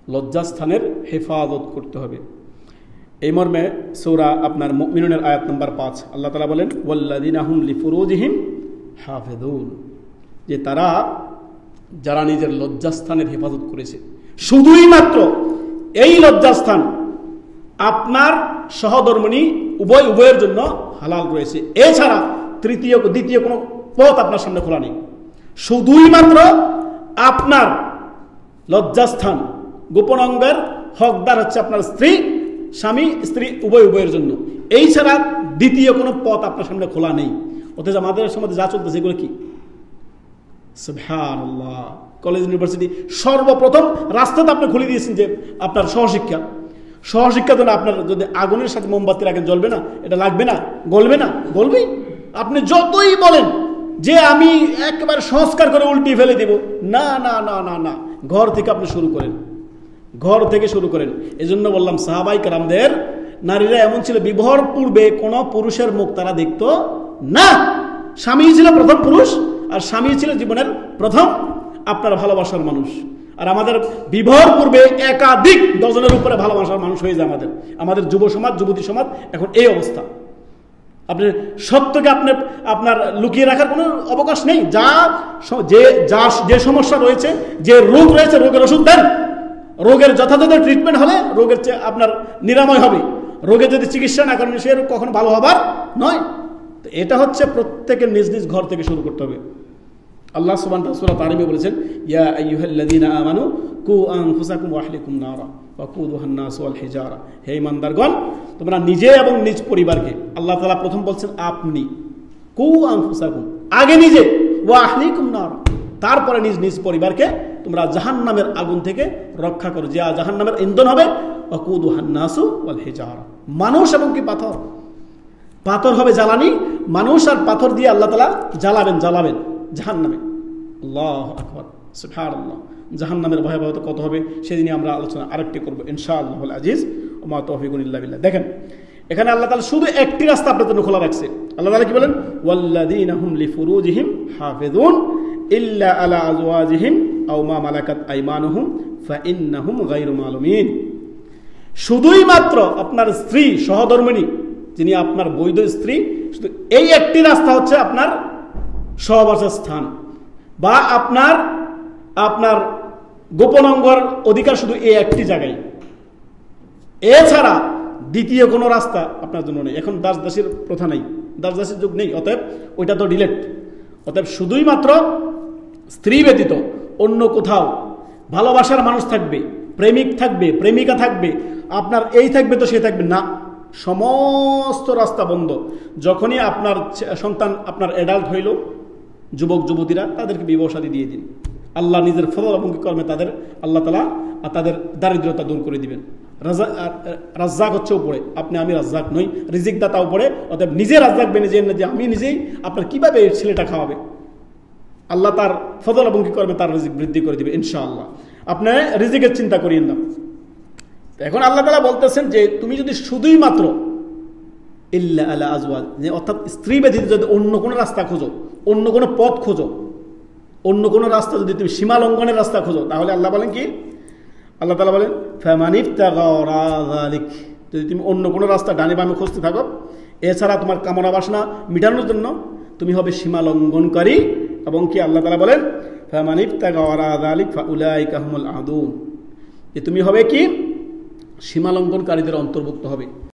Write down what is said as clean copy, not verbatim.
লজ্জাস্থানের হেফাজত করতে হবে। এই মর্মে সূরা আপনার মুমিনুনের আয়াত নম্বর 5 আল্লাহ তাআলা বলেন ওয়াল্লাযিনা হুম লিফুরুজিহিম হাফিজুন, যে তারা যারা নিজের লজ্জাস্থানের হেফাজত করেছে। শুধুই মাত্র এই লজ্জাস্থান আপনার সহধর্মিণী উভয়ের জন্য হালাল রয়েছে, এছাড়া দ্বিতীয় কোনো পথ আপনার সামনে খোলা নেই। শুধুই মাত্র আপনার লজ্জাস্থান, গোপন অঙ্গের হকদার হচ্ছে আপনার স্ত্রী, স্বামী স্ত্রী উভয়ের জন্য, এই ছাড়া দ্বিতীয় কোনো পথ আপনার সামনে খোলা নেই। অথচ আমাদের সমাজে যা চলতেছে এগুলো কি? সুবহানাল্লাহ। কলেজ ইউনিভার্সিটি সর্বপ্রথম রাস্তাতে আপনি খুলে দিয়েছেন যে আপনার সহশিক্ষা তো না, আপনার যদি আগুনের সাথে মোমবাতি রাখেন জ্বলবে না? এটা লাগবে না? গলবে না? গলবেই। আপনি যতই বলেন যে আমি একেবারে সংস্কার করে উল্টিয়ে ফেলে দেব, না না না না না, ঘর থেকে আপনি শুরু করেন, ঘর থেকে শুরু করেন। এই জন্য বললাম সাহাবাই কেরামদের নারীরা এমন ছিল, বিবাহর পূর্বে কোন পুরুষের মুখ তারা দেখতো না। স্বামী ছিল প্রথম পুরুষ, আর স্বামী ছিল জীবনের প্রথম আপনার ভালোবাসার মানুষ। আর আমাদের বিবাহর পূর্বে একাধিক ডজনের উপরে ভালোবাসার মানুষ হয়ে যায় আমাদের যুব সমাজ, যুবতী সমাজ এখন এই অবস্থা। আপনি সত্যকে আপনার লুকিয়ে রাখার কোনো অবকাশ নেই। যে সমস্যা রয়েছে, যে রোগ রয়েছে, রোগের ওষুধ দেন, রোগের যথাযথ ট্রিটমেন্ট হলে রোগের আপনার নিরাময় হবে। রোগে যদি চিকিৎসা না করেন সে কখনো ভালো হবার নয়। তো এটা হচ্ছে প্রত্যেকের নিজ নিজ ঘর থেকে শুরু করতে হবে। আল্লাহ সুবহানাহু ওয়া তাআলা সূরা তারিমে বলেছেন ইয়া আইয়ুহাল্লাযীনা আমানু কু আনফুসাকুম ওয়া আহলিকুম নারা ওয়া কুদুহান নাস ওয়াল হিজারা, হে ঈমানদারগণ তোমরা নিজে এবং নিজ পরিবারকে, আল্লাহ তাআলা প্রথম বলছেন আপনি, কু আনফুসাকুম আগে নিজে, ওয়া আহলিকুম নারা তারপরে নিজ নিজ পরিবারকে তোমরা জাহান্নামের আগুন থেকে রক্ষা করো, যে জাহান্নামের ইন্ধন হবে ওয়া কুদুহান নাস ওয়াল হিজারা, মানুষ এবং কি পাথর হবে জ্বালানি, মানুষ আর পাথর দিয়ে আল্লাহ তাআলা জ্বালাবেন জাহান্নামে। আল্লাহু আকবার, সুবহানাল্লাহ। জাহান্নামের ভয়াবহতা কত হবে সেদিনই আমরা আলোচনা আরেকটি করব ইনশাআল্লাহুল আজিজ। ওয়া মা তাওফীকুন ইল্লা বিল্লাহ। দেখেন এখানে আল্লাহ তাআলা শুধু একটি রাস্তা আপনাদের জন্য খোলা রাখছে। আল্লাহ তাআলা কি বলেন? ওয়াল্লাযীনা হুম লিফুরুজিহিম হাফিজুন ইল্লা আলা আজওয়াজিহিম আও মা মালাকাত আইমানুহুম ফাইন্নাহুম গায়রু মালুমিন। শুধুই মাত্র আপনার স্ত্রী, সহধর্মিণী, যিনি আপনার বৈধ স্ত্রী, শুধু এই একটি রাস্তা হচ্ছে আপনার সহবাসের স্থান, বা আপনার গোপন অঙ্গর অধিকার শুধু এই একটি জায়গায়। এছাড়া দ্বিতীয় কোনো রাস্তা আপনার জন্য নেই। এখন দাস-দাসীর প্রথা নেই, দাস-দাসীর যুগ নেই, অতএব ওইটা তো ডিলেট। অতএব শুধুই মাত্র স্ত্রী ব্যতীত অন্য কোথাও ভালোবাসার মানুষ থাকবে, প্রেমিক থাকবে, প্রেমিকা থাকবে, আপনার এই থাকবে তো সে থাকবে না, সমস্ত রাস্তা বন্ধ। যখনই আপনার সন্তান আপনার অ্যাডাল্ট হইল, যুবক যুবতীরা তাদেরকে বিবাহ শাদী দিয়ে দিন। আল্লাহ নিজের ফজল এবং কর্মে আল্লাহ তাআলা তাদের দারিদ্রতা দূর করে দিবেন। রাজ্জাক হচ্ছে উপরে, আমি রাজ্জাক নই, রিজিক দাতা উপরে। অতএব নিজে রাজ্জাক বেনে যে আমি নিজেই আপনার কিভাবে এই ছেলেটা খাওয়াবে, আল্লাহ তার ফজল এবং কর্মে তার রিজিক বৃদ্ধি করে দিবে ইনশাআল্লাহ। আপনি রিজিকের চিন্তা করিয়েন না। এখন আল্লাহ তাআলা বলতেছেন যে তুমি যদি শুধুই মাত্র ইল্লা আলা আজওয়াজ, অর্থাৎ স্ত্রী ব্যতীত যদি অন্য কোনো রাস্তা খোঁজো, অন্য কোনো পথ খোঁজো, অন্য কোনো রাস্তা যদি তুমি সীমা লঙ্ঘনের রাস্তা খোঁজো, তাহলে আল্লাহ বলেন কি? আল্লাহ তাআলা বলেন ফামানিবতাগা ওয়ারা যালিক, যদি তুমি অন্য কোনো রাস্তা ডানে বামে খুঁজতে থাকো, এছাড়া তোমার কামনা বাসনা মেটানোর জন্য, তুমি হবে সীমা লঙ্ঘনকারী। এবং কি আল্লাহ তাআলা বলেন ফামানিবতাগা ওয়ারা যালিক ফাউলাইকা হুমুল আদুন, যে তুমি হবে কি সীমা লঙ্ঘনকারীদের অন্তর্ভুক্ত হবে।